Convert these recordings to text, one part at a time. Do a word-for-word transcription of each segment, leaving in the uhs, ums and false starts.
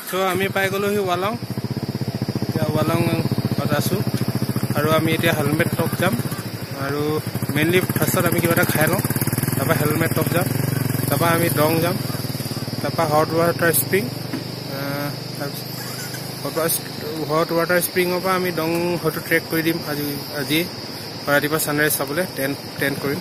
So আমি পাই গলোহি ৱালং এতিয়া ৱালংত আছোঁ আৰু আমি এতিয়া হেলমেট টপ যাম আৰু মেইনলি ফাৰ্ষ্টত আমি কিবা এটা খাই লওঁ তাৰপৰা হেলমেট টপ যাম তাৰপৰা আমি দং যাম তাৰপৰা hot water spring hot water স্প্ৰিঙৰ পৰা আমি দং হয়তো ট্ৰেক কৰি দিম আজি আজি ৰাতিপুৱা ছানৰাইজ চাবলৈ টেণ্ট টেণ্ট কৰিম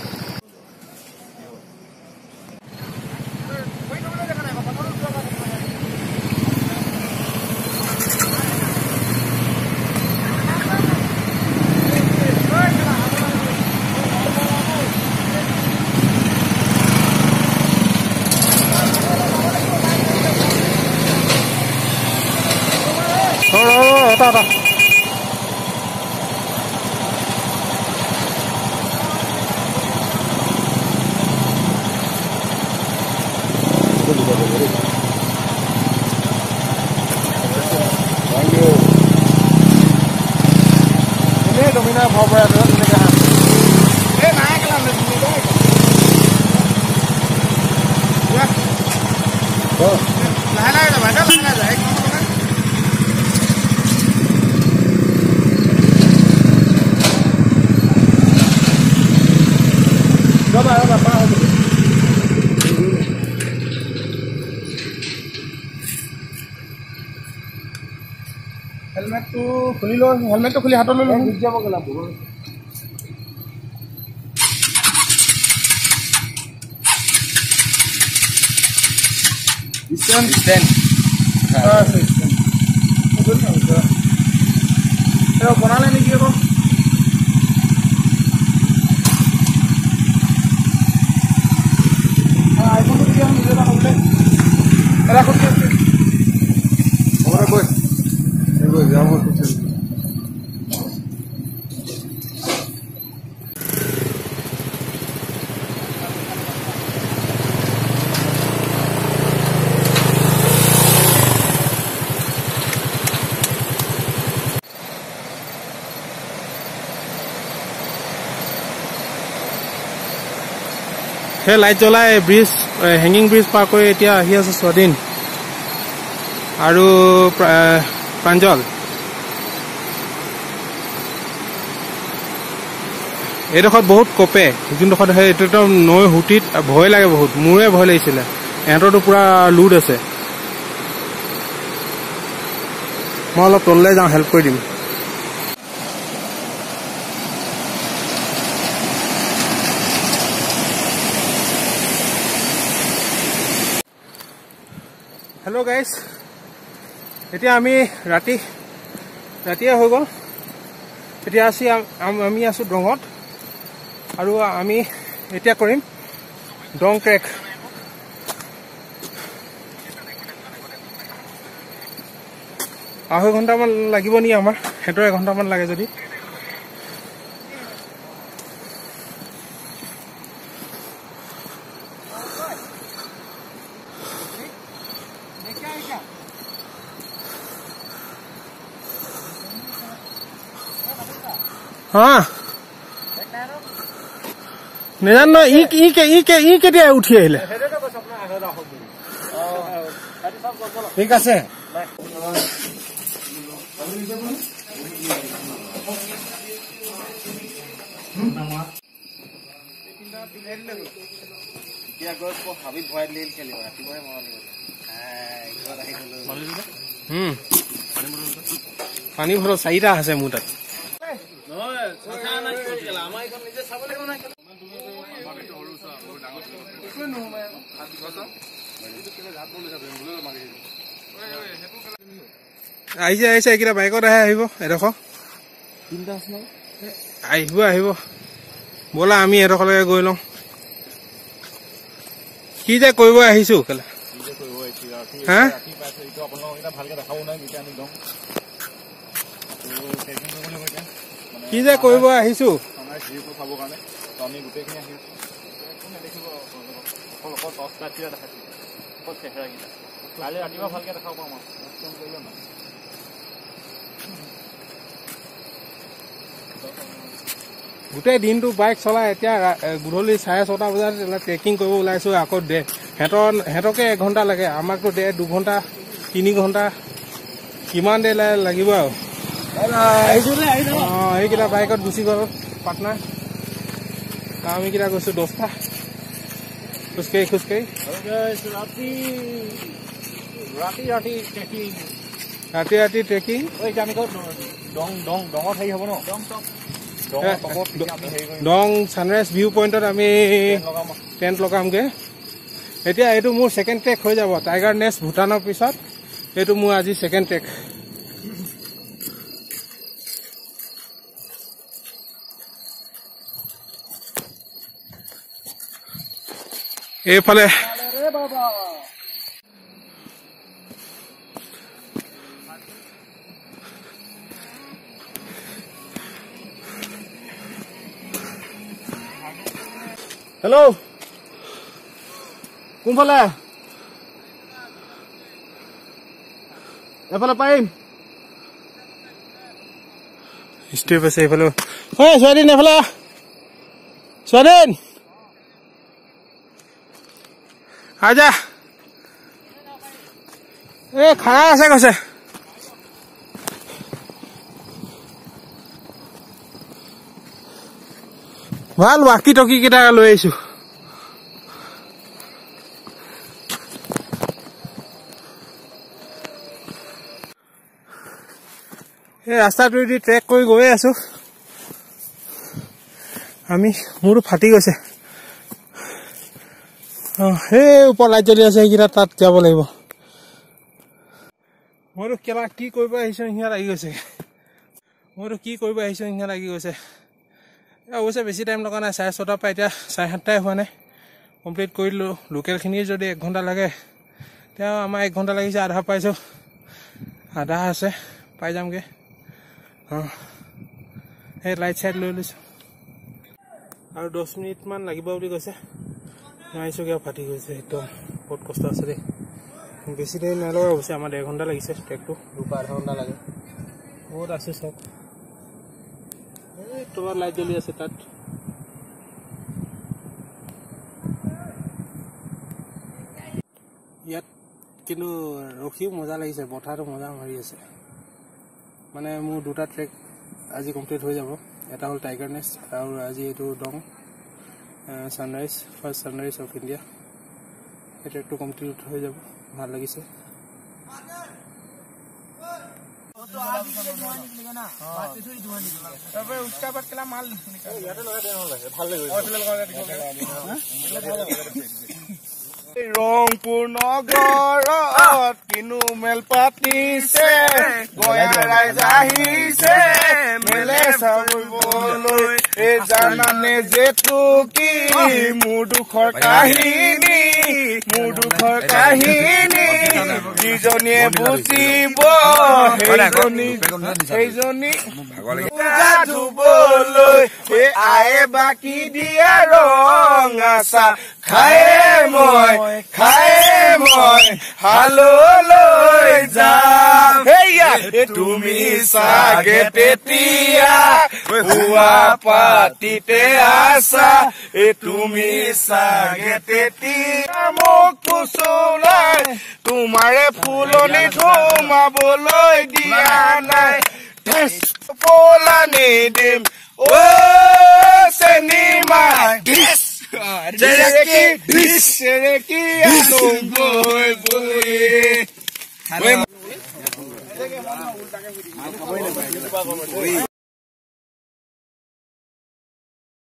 Ata ata. Thank you. Ini domina bawa berapa tu ni kan? Eh naik lah ni ni dah. Ya. Oh. Lah lah dah, dah lah dah. Coba coba apa? Helmet tu khuli lo, helmet tu khuli haton lo. Bijja bagala bolo. Distance distance. Ah, distance. Betul tak? Betul. Kalau konalan ni kira kau. Era con que ahora pues tengo ya vamos a hacer हे light जलाय bridge hanging bridge पार कर एतिया आহি আছে স্বাধীন আৰু প্ৰাঞ্জল এডোখৰত বহুত কপে যোনডোখৰত এইটো নৈ হুটিত ভয় লাগে বহুত মোৰে ভয় লাগিছিলে এহঁতৰতো পুৰা লুড আছে মই অলপ তললৈ যাওঁ হেল্প কৰি দিম हेलो गाइस এতিয়া আমি ৰাতি ৰাতিয়ে হৈ গ'ল এতিয়া আসি আমি আছো ডঙত আৰু আমি এতিয়া কৰিম ডং ট্ৰেক আঢ়ৈ ঘণ্টামান লাগিব নি আমাৰ হেতৰ এক ঘণ্টামান লাগে যদি हाँ नहीं ना ई ई के ई के ई के दिया उठी है ले ठीक है से क्या गोस को हावी भय लेल के लिए राती भय मान हम्म पानी भरो साइरा আছে মুটা নহয় ছটা নাই কৰি গলা আমাৰ এখন নিজে চাব লাগিব না ইমান তুমি ভাবিটো হৰুছা বহুত ডাঙৰ কোন নো মই হাত গছ এইটো কেলে হাত বলে যাবে বলে মাৰি ওই ওই হেতু কেলে আইছে আইছে কিরা বাইকত আহে আহিব এৰখ তিনটা আছে না আহিব আহিব বলা আমি এৰখলৈকে গৈ লওঁ কি যে কৰিব আহিছো কেলে কি যে কৰিব আহিছো ৰাতি ৰাতি পাইছে ইটো আপোনাক এটা ভালকে দেখাও নাই যেতিয়া আমি দম তো টেকিং কৰিবলৈ গৈছে কি যে কৰিব আহিছো আমাৰ ভিউটো চাব কাৰণে তো আমি গুটেখিনি আহিছো কোনে দেখিব অকল অকল টস কাটিয়া দেখাইছো অকল চেহেৰা গিলা কালি ৰাতিপুৱা ভালকে দেখাও পাম একদম কৰিলো না গোটেই দিনটো বাইক চলাই এতিয়া গুধলি চাৰে ছটা বজাত ট্ৰেকিং কৰিব ওলাইছো আকৌ দে হেতৰ হেতকে এক ঘণ্টা লাগে আমাকতো দে দুঘণ্টা তিনি ঘণ্টা কিমান দেৰি লাগিব আৰু অঁ এইকেইটা বাইকত গুচি গ'ল পাটনা আমি কেইটা গৈছোঁ দহটা খোজকাঢ়ি খোজকাঢ়ি ৰাতি ৰাতি ৰাতি ট্ৰেকিং ৰাতি ৰাতি ট্ৰেকিং দং ছানৰাইজ ভিউ পইণ্টত আমি টেণ্ট লগামগৈ এতিয়া এইটো মোৰ ছেকেণ্ড ট্ৰেক হৈ যাব টাইগাৰ নেষ্ট ভূটানৰ পিছত এইটো মোৰ আজি ছেকেণ্ড ট্ৰেক এইফালে হেল্ল' কোনফালে এফালে পাৰিম ষ্টেপ আছে এইফালে ঐ ছোৱালীন এফালে ছোৱালীন আজা এই খানা আছে কৈছে ভাল বাকী টকি কেইটা লৈ আহিছো এই ৰাস্তাটোৱেদি ট্ৰেক কৰি গৈ আছো আমি মোৰতো ফাটি গৈছে অ সেই ওপৰ লাইট জ্বলি আছে সেইকেইটা তাত যাব লাগিব মইতো কেলা কি কৰিব আহিছো সিহঁত লাগি গৈছে মইতো কি কৰিব আহিছো সিহঁত লাগি গৈছে অৱশ্যে বেছি টাইম লগা নাই চাৰে ছটাৰ পৰা এতিয়া চাৰে সাতটাই হোৱা নাই কমপ্লিট কৰিলোঁ লোকেলখিনিৰ যদি এক ঘণ্টা লাগে তেতিয়া আমাৰ এক ঘণ্টা লাগিছে আধা পাইছোঁ আধা আছে পাই যামগৈ অঁ সেই লাইট চাইট লৈ লৈছোঁ আৰু দহ মিনিটমান লাগিব বুলি কৈছে নোৱাৰিছোঁগৈ আৰু ফাটি গৈছে একদম বহুত কষ্ট আছে দেই বেছি দেৰি নলগা অৱশ্যে আমাৰ ডেৰ ঘণ্টা লাগিছে ট্ৰেকটো দুটা আধা ঘণ্টা লাগে বহুত আছে চব এই তোমাৰ লাইট জ্বলি আছে তাত ইয়াত কিন্তু ৰখিও মজা লাগিছে বতাহটো মজা মাৰি আছে মানে মোৰ দুটা ট্ৰেক আজি কমপ্লিট হৈ যাব এটা হ'ল টাইগাৰ নেষ্ট আৰু আজি এইটো Dong sunrise first sunrise of India এই ট্ৰেকটো কমপ্লিট হৈ যাব ভাল লাগিছে ৰংপুৰ নগৰত কিনো মেল পাতিছে গয়া ৰাইজ আহিছে মেলে চাবলৈ এই জানানে যেটো কি মোৰ দুখৰ কাহিনী মোৰ দুখৰ কাহিনী যিজনীয়ে বুজিব সেইজনী সেইজনী ধুবলৈ এই আয়ে বাকী দিয়া ৰং আছা খায়ে মই খায়ে মই হাললৈ যাম হেয়া তুমি চাগে তেতিয়া হুৱা পাতিতে আছা এ তুমি চাগে তেতিয়া মোক কুচুলাই তোমাৰে ফুলনি সোমাবলৈ দিয়া নাই পলা নিদিম অ চেনিমা Jereki, Jereki, boy, boy.